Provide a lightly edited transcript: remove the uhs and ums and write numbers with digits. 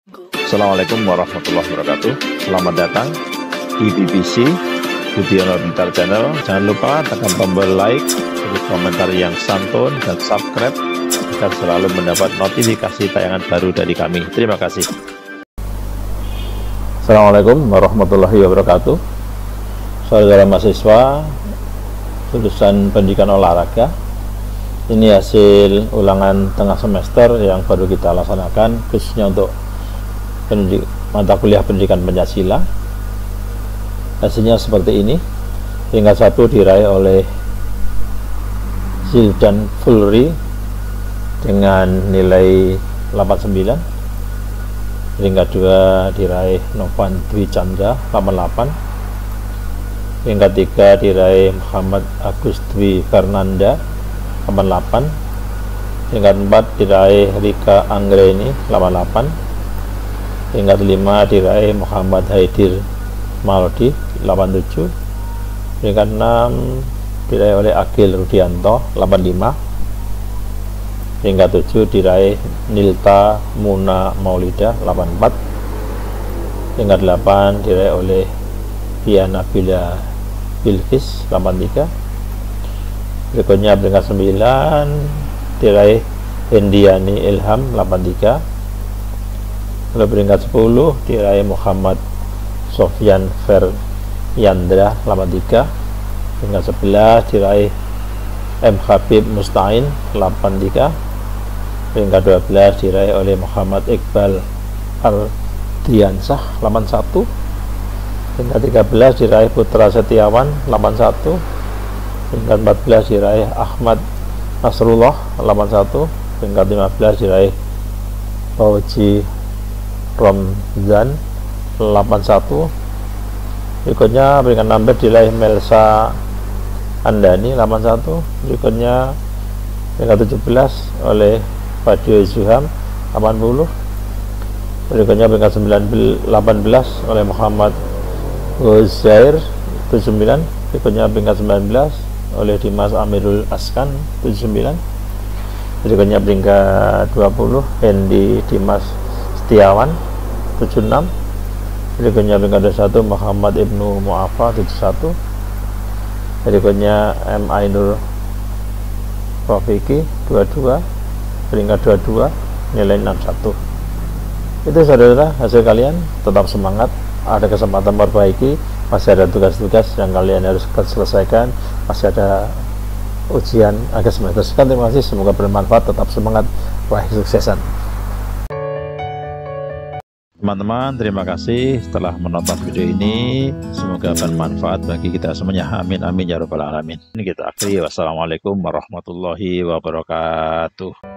Assalamualaikum warahmatullahi wabarakatuh. Selamat datang di BBC Budiono Pintar Channel. Jangan lupa tekan tombol like, beri komentar yang santun, dan subscribe agar selalu mendapat notifikasi tayangan baru dari kami. Terima kasih. Assalamualaikum warahmatullahi wabarakatuh. Saudara mahasiswa lulusan pendidikan olahraga, ini hasil ulangan tengah semester yang baru kita laksanakan khususnya untuk mata kuliah pendidikan Pancasila. Hasilnya seperti ini. Peringkat 1 diraih oleh Zildan Fulri dengan nilai 89. Peringkat 2 diraih Novan Dwi Chandra 88. Peringkat 3 diraih Muhammad Agus Dwi Fernanda 88. Peringkat 4 diraih Rika Anggreni 88. Peringkat 5 diraih Muhammad Haidir Maldi 87. Peringkat 6 diraih oleh Agil Rudianto 85. Peringkat 7 diraih Nilta Muna Maulida 84. Peringkat 8 diraih oleh Diana Bila Bilqis 83. Berikutnya peringkat 9 diraih Hendiani Ilham 83. Lalu peringkat 10 diraih Muhammad Sofyan Feryandra 83. Peringkat 11 diraih M. Habib Mustain 83. Peringkat 12 diraih oleh Muhammad Iqbal Ardiansah 81. Peringkat 13 diraih Putra Setiawan 81. Peringkat 14 diraih Ahmad Nasrullah 81. Peringkat 15 diraih Fauji Romzan 81. Berikutnya peringkat 16 diraih Melsa Andani 81. Berikutnya peringkat 17 oleh Fadio Zuham 80. Berikutnya peringkat 18 oleh Muhammad Huzair 79. Berikutnya peringkat 19 oleh Dimas Amirul Askan 79. Berikutnya peringkat 20 Hendi Dimas Setiawan 76. Berikutnya peringkat 21 Muhammad Ibnu Mu'afa 71. Berikutnya M. Ainur Rafiki 22. Peringkat 22 nilai 61. Itu saudara hasil kalian. Tetap semangat, ada kesempatan perbaiki, masih ada tugas-tugas yang kalian harus selesaikan, masih ada ujian agar semester. Terima kasih, semoga bermanfaat. Tetap semangat, raih suksesan. Teman-teman, terima kasih telah menonton video ini. Semoga bermanfaat bagi kita semuanya. Amin amin ya rabbal alamin. Ini kita akhiri. Wassalamualaikum warahmatullahi wabarakatuh.